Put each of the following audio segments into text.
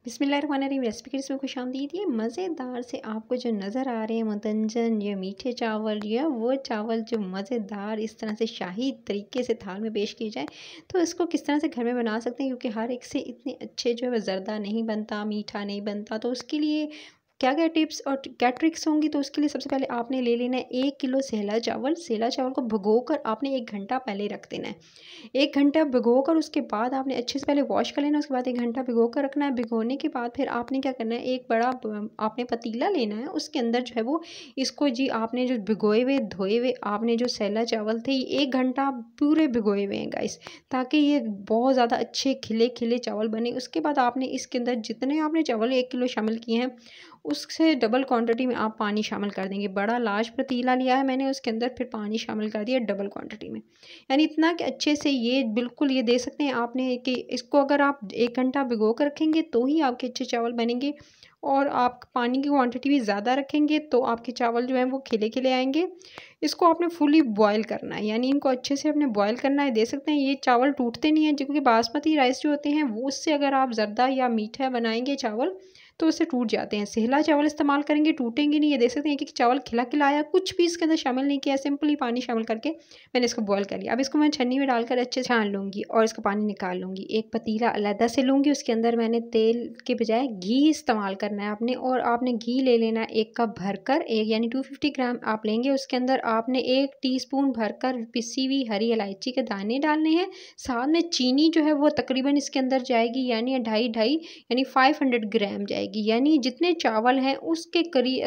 बिस्मिल्लाहिर्रहमानिर्रहीम। रेसिपी की इसमें खुशामदीद। ये मज़ेदार से आपको जो नज़र आ रहे हैं मुतंजन ये मीठे चावल या वो चावल जो मज़ेदार इस तरह से शाही तरीके से थाल में पेश किए जाए तो इसको किस तरह से घर में बना सकते हैं, क्योंकि हर एक से इतने अच्छे जो है वह ज़र्दा नहीं बनता, मीठा नहीं बनता। तो उसके लिए क्या क्या टिप्स और क्या ट्रिक्स होंगी, तो उसके लिए सबसे पहले आपने ले लेना है 1 किलो सेहला चावल। सेहला चावल को भिगोकर आपने 1 घंटा पहले रख देना है। 1 घंटा भिगोकर उसके बाद आपने अच्छे से पहले वॉश कर लेना, उसके बाद 1 घंटा भिगोकर रखना है। भिगोने के बाद फिर आपने क्या करना है, एक बड़ा आपने पतीला लेना है, उसके अंदर जो है वो इसको जी आपने जो भिगोए हुए धोए हुए आपने जो सेहला चावल थे ये 1 घंटा पूरे भिगोए हुए हैं गाइस, ताकि ये बहुत ज़्यादा अच्छे खिले खिले चावल बने। उसके बाद आपने इसके अंदर जितने आपने चावल 1 किलो शामिल किए हैं उससे डबल क्वांटिटी में आप पानी शामिल कर देंगे। बड़ा लार्ज पतीला लिया है मैंने, उसके अंदर फिर पानी शामिल कर दिया डबल क्वांटिटी में, यानी इतना कि अच्छे से ये बिल्कुल ये दे सकते हैं आपने कि इसको अगर आप 1 घंटा भिगो कर रखेंगे तो ही आपके अच्छे चावल बनेंगे, और आप पानी की क्वांटिटी भी ज़्यादा रखेंगे तो आपके चावल जो हैं वो खिले खिले आएंगे। इसको आपने फुली बॉयल करना है, यानी इनको अच्छे से आपने बॉयल करना है। दे सकते हैं ये चावल टूटते नहीं हैं, क्योंकि बासमती राइस जो होते हैं वो उससे अगर आप ज़र्दा या मीठा बनाएंगे चावल तो उससे टूट जाते हैं। सेहला चावल इस्तेमाल करेंगे टूटेंगे नहीं। ये देख सकते हैं कि चावल खिला खिला आया, कुछ भी इसके अंदर शामिल नहीं किया, सिंपली पानी शामिल करके मैंने इसको बॉयल कर लिया। अब इसको मैं छन्नी में डालकर अच्छे से छान लूँगी और इसका पानी निकाल लूँगी। एक पतीला अलहदा से लूँगी, उसके अंदर मैंने तेल के बजाय घी इस्तेमाल करना है आपने, और आपने घी ले लेना है 1 कप भरकर, एक यानी 250 ग्राम आप लेंगे। उसके अंदर आपने 1 टीस्पून भरकर पिसी हुई हरी इलायची के दाने डालने हैं। साथ में चीनी जो है वो तकरीबन इसके अंदर जाएगी, यानी 2.5 यानी 500 ग्राम जाएगी, यानी जितने चावल हैं उसके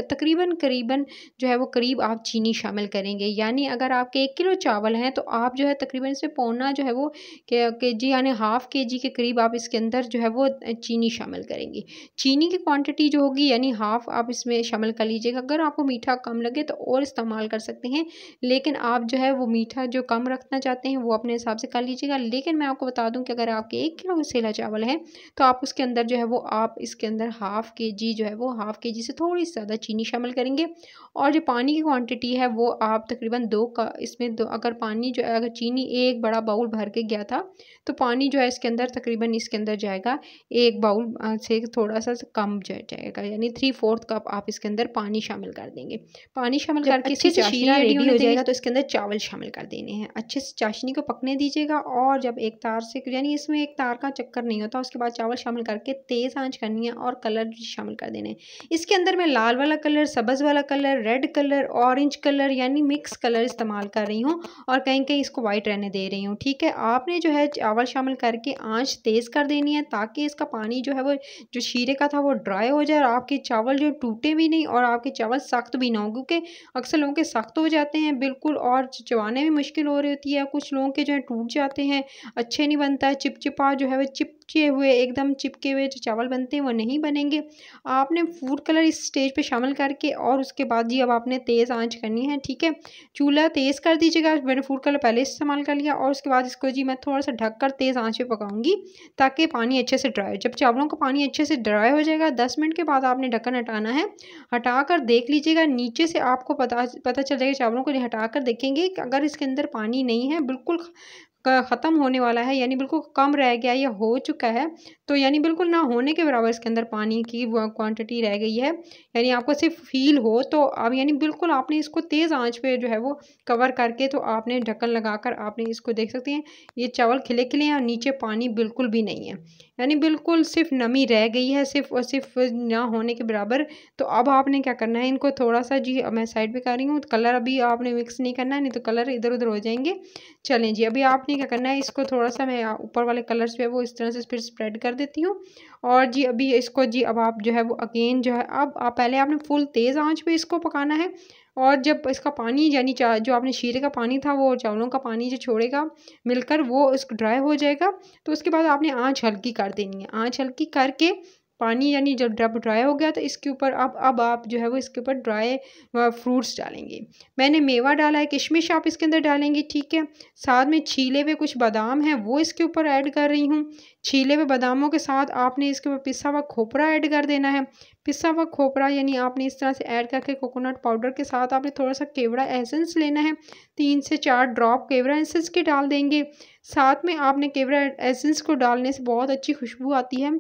तकरीबन जो है वो करीब आप चीनी शामिल करेंगे। यानी अगर आपके 1 किलो चावल हैं तो आप जो है तकरीबन इसमें पौना जो है वो केजी यानी हाफ केजी के करीब आप इसके अंदर जो है वो चीनी शामिल करेंगे। चीनी की क्वांटिटी जो होगी यानी हाफ आप इसमें शामिल कर लीजिएगा। अगर आपको मीठा कम लगे तो और इस्तेमाल कर सकते हैं, लेकिन आप जो है वो मीठा जो कम रखना चाहते हैं वो अपने हिसाब से कर लीजिएगा। लेकिन मैं आपको बता दूं कि अगर आपके 1 किलो सेला चावल है तो आप उसके अंदर जो है वो आप इसके अंदर हाफ केजी जो है वो हाफ केजी से थोड़ी सी ज़्यादा चीनी शामिल करेंगे। और जो पानी की क्वांटिटी है वो आप तकरीबन 2 का इसमें 2 अगर पानी जो है अगर चीनी 1 बड़ा बाउल भर के गया था तो पानी जो है इसके अंदर तकरीबन इसके अंदर जाएगा 1 बाउल से थोड़ा सा कम जाएगा, यानी 3/4 कप आप इसके अंदर पानी शामिल कर देंगे। पानी शामिल करके अच्छे से शीरा रेडी हो जाएगा तो इसके अंदर चावल शामिल कर देने हैं। अच्छे से चाशनी को पकने दीजिएगा, और जब एक तार से यानी इसमें एक तार का चक्कर नहीं होता, उसके बाद चावल शामिल करके तेज़ आंच करनी है और कलर शामिल कर देने हैं। इसके अंदर मैं लाल वाला कलर, सब्ज़ वाला colour, red colour, orange colour यानी मिक्स कलर इस्तेमाल कर रही हूँ, और कहीं कहीं इसको वाइट रहने दे रही हूँ। ठीक है, आपने जो है चावल शामिल करके आंच तेज़ कर देनी है ताकि इसका पानी जो है वो जो शीरे का था वो ड्राई हो जाए, और आपके चावल जो टूटे भी नहीं और आपके चावल सख्त भी ना हो, क्योंकि अक्सर लोगों के सख्त हो जाते हैं बिल्कुल और चबाने में मुश्किल हो रही होती है। कुछ लोगों के जो है टूट जाते हैं, अच्छे नहीं बनता है, चिपचिपा जो है वो चिपके हुए एकदम चिपके हुए जो चावल बनते हैं वो नहीं बनेंगे। आपने फूड कलर इस स्टेज पे शामिल करके और उसके बाद जी अब आपने तेज़ आंच करनी है। ठीक है, चूल्हा तेज़ कर दीजिएगा। मैंने फूड कलर पहले इस्तेमाल कर लिया, और उसके बाद इसको जी मैं थोड़ा सा ढककर तेज़ आंच पे पकाऊंगी ताकि पानी अच्छे से ड्राई हो। जब चावलों का पानी अच्छे से ड्राई हो जाएगा 10 मिनट के बाद आपने ढक्कन हटाना है। हटाकर देख लीजिएगा नीचे से आपको पता चल जाएगा। चावलों को हटाकर देखेंगे कि अगर इसके अंदर पानी नहीं है, बिल्कुल ख़त्म होने वाला है, यानी बिल्कुल कम रह गया या हो चुका है, तो यानी बिल्कुल ना होने के बराबर इसके अंदर पानी की क्वांटिटी रह गई है, यानी आपको सिर्फ फील हो तो अब यानी बिल्कुल आपने इसको तेज़ आंच पे जो है वो कवर करके तो आपने ढक्कन लगाकर आपने इसको देख सकते हैं ये चावल खिले खिले हैं और नीचे पानी बिल्कुल भी नहीं है, यानी बिल्कुल सिर्फ नमी रह गई है सिर्फ और सिर्फ ना होने के बराबर। तो अब आपने क्या करना है, इनको थोड़ा सा जी मैं साइड पे कर रही हूँ, कलर अभी आपने मिक्स नहीं करना है, नहीं तो कलर इधर उधर हो जाएंगे। चलें जी, अभी आपने क्या करना है, इसको थोड़ा सा मैं ऊपर वाले कलर्स पे वो इस तरह से फिर स्प्रेड कर देती हूँ। और जी अभी इसको जी अब आप जो है वो अगेन जो है अब आप पहले आपने फुल तेज़ आंच पे इसको पकाना है, और जब इसका पानी यानी जो आपने शीरे का पानी था वो चावलों का पानी जो छोड़ेगा मिलकर वो इसको ड्राई हो जाएगा, तो उसके बाद आपने आंच हल्की कर देनी है। आंच हल्की करके पानी यानी जब ड्राई हो गया तो इसके ऊपर अब आप जो है वो इसके ऊपर ड्राई फ्रूट्स डालेंगे। मैंने मेवा डाला है, किशमिश आप इसके अंदर डालेंगे। ठीक है, साथ में छीले हुए कुछ बादाम हैं वो इसके ऊपर ऐड कर रही हूँ। छीले हुए बादामों के साथ आपने इसके ऊपर पिसा हुआ खोपरा ऐड कर देना है। पिसा हुआ खोपरा यानी आपने इस तरह से ऐड करके कोकोनट पाउडर के साथ आपने थोड़ा सा केवड़ा एसेंस लेना है, 3 से 4 ड्रॉप केवड़ा एसेंस के डाल देंगे। साथ में आपने केवड़ा एसेंस को डालने से बहुत अच्छी खुशबू आती है,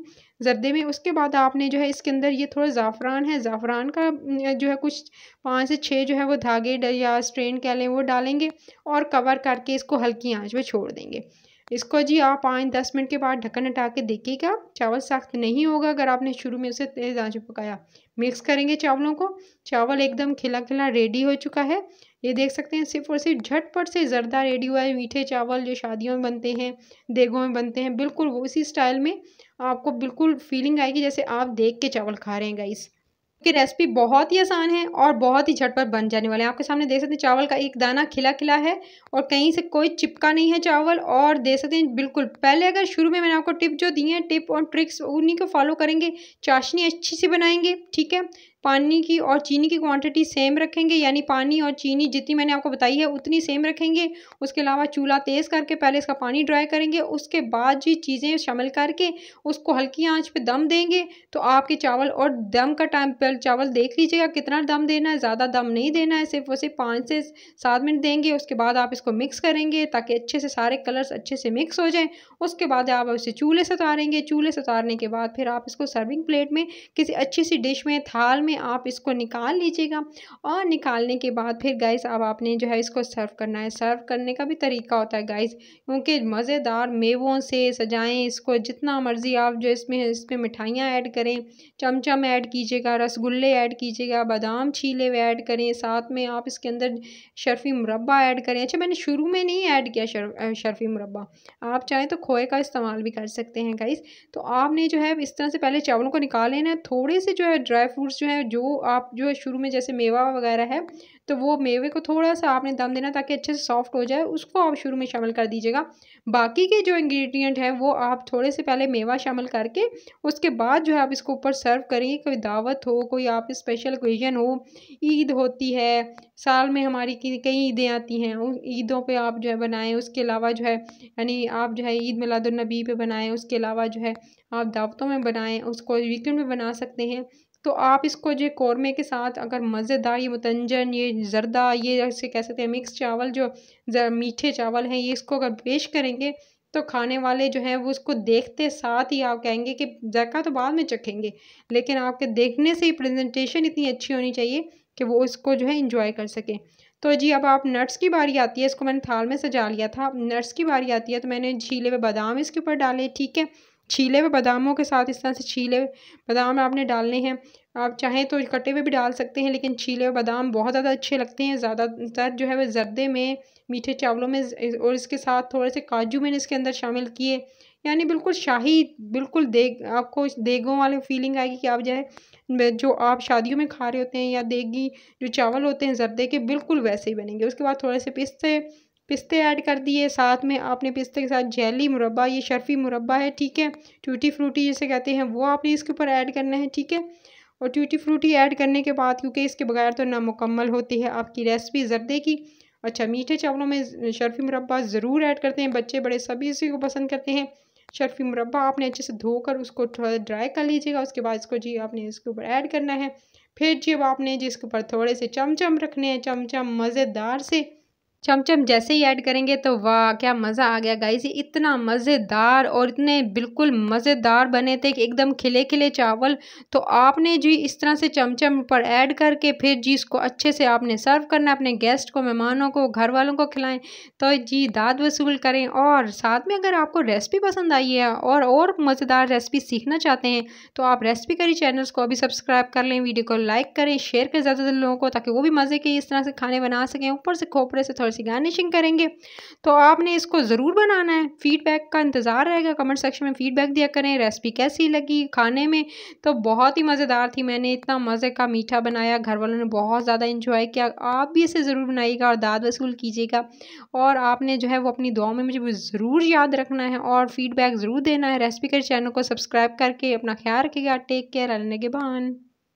ज़र्दे में। उसके बाद आपने जो है इसके अंदर ये थोड़ा ज़ाफ़रान है, ज़ाफ़रान का जो है कुछ 5 से 6 जो है वो धागे या स्ट्रेन कह लें वो डालेंगे और कवर करके इसको हल्की आंच पे छोड़ देंगे। इसको जी आप 5-10 मिनट के बाद ढक्कन हटा के देखिएगा, चावल सख्त नहीं होगा अगर आपने शुरू में उसे तेज़ आंच पे पकाया। मिक्स करेंगे चावलों को, चावल एकदम खिला-खिला रेडी हो चुका है। ये देख सकते हैं सिर्फ़ और सिर्फ़ झटपट से ज़र्दा रेडी हुआ है। मीठे चावल जो शादियों में बनते हैं, देगों में बनते हैं, बिल्कुल वो उसी स्टाइल में आपको बिल्कुल फ़ीलिंग आएगी जैसे आप देग के चावल खा रहे हैं गाइस। की रेसिपी बहुत ही आसान है और बहुत ही झटपट बन जाने वाले हैं। आपके सामने देख सकते हैं चावल का एक दाना खिला-खिला है और कहीं से कोई चिपका नहीं है चावल, और देख सकते हैं बिल्कुल पहले अगर शुरू में मैंने आपको टिप जो दी है, टिप और ट्रिक्स उन्हीं को फॉलो करेंगे, चाशनी अच्छी सी बनाएँगे, ठीक है? पानी की और चीनी की क्वांटिटी सेम रखेंगे, यानी पानी और चीनी जितनी मैंने आपको बताई है उतनी सेम रखेंगे। उसके अलावा चूल्हा तेज़ करके पहले इसका पानी ड्राई करेंगे, उसके बाद जी चीज़ें शामिल करके उसको हल्की आँच पे दम देंगे। तो आपके चावल, और दम का टाइम पहले चावल देख लीजिएगा कितना दम देना है, ज़्यादा दम नहीं देना है, सिर्फ और सिर्फ 5 से 7 मिनट देंगे। उसके बाद आप इसको मिक्स करेंगे ताकि अच्छे से सारे कलर्स अच्छे से मिक्स हो जाएँ। उसके बाद आप इसे चूल्हे से उतारेंगे, चूल्हे से उतारने के बाद फिर आप इसको सर्विंग प्लेट में किसी अच्छी सी डिश में, थाल में आप इसको निकाल लीजिएगा। और निकालने के बाद फिर गाइस अब आपने जो है इसको सर्व करना है। सर्व करने का भी तरीका होता है गाइस, क्योंकि मज़ेदार मेवों से सजाएँ इसको, जितना मर्ज़ी आप जो इसमें मिठाइयाँ ऐड करें, चमचम ऐड कीजिएगा, रसगुल्ले ऐड कीजिएगा, बादाम छीले हुए ऐड करें, साथ में आप इसके अंदर शर्फ़ी मुरब्बा ऐड करें। अच्छा, मैंने शुरू में नहीं ऐड किया शर्फ़ी मुरब्बा, आप चाहें तो खोए का इस्तेमाल भी कर सकते हैं गाइस। तो आपने जो है इस तरह से पहले चावलों को निकाल लेना है। थोड़े से जो है ड्राई फ्रूट्स जो है, जो आप जो है शुरू में जैसे मेवा वगैरह है, तो वो मेवे को थोड़ा-सा आपने दम देना ताकि अच्छे से सॉफ्ट हो जाए, उसको आप शुरू में शामिल कर दीजिएगा। बाकी के जो इंग्रीडिएंट हैं वो आप थोड़े से पहले मेवा शामिल करके उसके बाद जो है आप इसको ऊपर सर्व करेंगे। कोई दावत हो, कोई आप स्पेशल ओकेज़न हो, ईद होती है, साल में हमारी कई ईदें आती हैं, उन ईदों पे आप जो है बनाएँ। उसके अलावा जो है यानी आप जो है ईद मिलादुन्नबी पे बनाएँ, उसके अलावा जो है आप दावतों में बनाएँ, उसको वीकेंड में बना सकते हैं। तो आप इसको जो कौरमे के साथ अगर मज़ेदार ये मुतंजन, ये ज़र्दा, ये जैसे कह सकते हैं मिक्स चावल जो मीठे चावल हैं, ये इसको अगर पेश करेंगे तो खाने वाले जो हैं वो उसको देखते साथ ही आप कहेंगे कि ज़ायक़ा तो बाद में चखेंगे, लेकिन आपके देखने से ही प्रेजेंटेशन इतनी अच्छी होनी चाहिए कि वो इसको जो है एंजॉय कर सकें। तो जी अब आप नट्स की बारी आती है, इसको मैंने थाल में सजा लिया था। अब नट्स की बारी आती है तो मैंने छीले हुए बादाम इसके ऊपर डाले, ठीक है? छीले हुए बादामों के साथ इस तरह से छीले हुए बादाम आपने डालने हैं। आप चाहें तो कटे हुए भी डाल सकते हैं, लेकिन छीले हुए बादाम बहुत ज़्यादा अच्छे लगते हैं। ज़्यादातर जो है वो ज़र्दे में, मीठे चावलों में और इसके साथ थोड़े से काजू मैंने इसके अंदर शामिल किए, यानी बिल्कुल शाही, बिल्कुल देग, आपको देगों वाली फीलिंग आएगी कि आप जो है जो आप शादियों में खा रहे होते हैं, या देगी जो चावल होते हैं ज़र्दे के, बिल्कुल वैसे ही बनेंगे। उसके बाद थोड़े से पिस्ते ऐड कर दिए, साथ में आपने पिस्ते के साथ जेली मुरब्बा, ये शर्फ़ी मुरब्बा है, ठीक है? टूटी फ्रूटी जिसे कहते हैं, वो आपने इसके ऊपर ऐड करना है, ठीक है? और टूटी फ्रूटी ऐड करने के बाद, क्योंकि इसके बगैर तो नामुकम्मल होती है आपकी रेसिपी ज़र्दे की। अच्छा, मीठे चावलों में शर्फ़ी मुरब्बा ज़रूर ऐड करते हैं, बच्चे बड़े सभी इसी को पसंद करते हैं। शर्फ़ी मुरब्बा आपने अच्छे से धोकर उसको थोड़ा ड्राई कर लीजिएगा, उसके बाद इसको जी आपने इसके ऊपर ऐड करना है। फिर जब आपने जी इसके ऊपर थोड़े से चमचम रखने हैं, चमचम मज़ेदार से चमचम जैसे ही ऐड करेंगे तो वाह क्या मज़ा आ गया गाइस। ये इतना मज़ेदार और इतने बिल्कुल मज़ेदार बने थे कि एकदम खिले खिले चावल। तो आपने जी इस तरह से चमचम पर ऐड करके फिर जी इसको अच्छे से आपने सर्व करना है, अपने गेस्ट को, मेहमानों को, घर वालों को खिलाएं। तो जी दाद वसूल करें। और साथ में अगर आपको रेसिपी पसंद आई है और मज़ेदार रेसिपी सीखना चाहते हैं तो आप रेसिपी करी चैनल्स को अभी सब्सक्राइब कर लें, वीडियो को लाइक करें, शेयर करें ज़्यादा लोगों को, ताकि वो भी मज़े के इस तरह से खाने बना सकें। ऊपर से खोपरे से सी गार्निशिंग करेंगे। तो आपने इसको ज़रूर बनाना है। फीडबैक का इंतज़ार रहेगा, कमेंट सेक्शन में फीडबैक दिया करें। रेसिपी कैसी लगी खाने में? तो बहुत ही मज़ेदार थी, मैंने इतना मज़े का मीठा बनाया, घर वालों ने बहुत ज़्यादा इंजॉय किया। आप भी इसे ज़रूर बनाइएगा और दाद वसूल कीजिएगा। और आपने जो है वो अपनी दुआओं में मुझे ज़रूर याद रखना है और फीडबैक ज़रूर देना है। रेसिपी के चैनल को सब्सक्राइब करके अपना ख्याल रखिएगा। Take care, अलनेगेबान।